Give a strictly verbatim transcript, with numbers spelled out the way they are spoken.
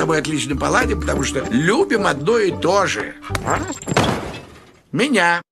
тобой отлично поладим, потому что любим одно и то же. Меня.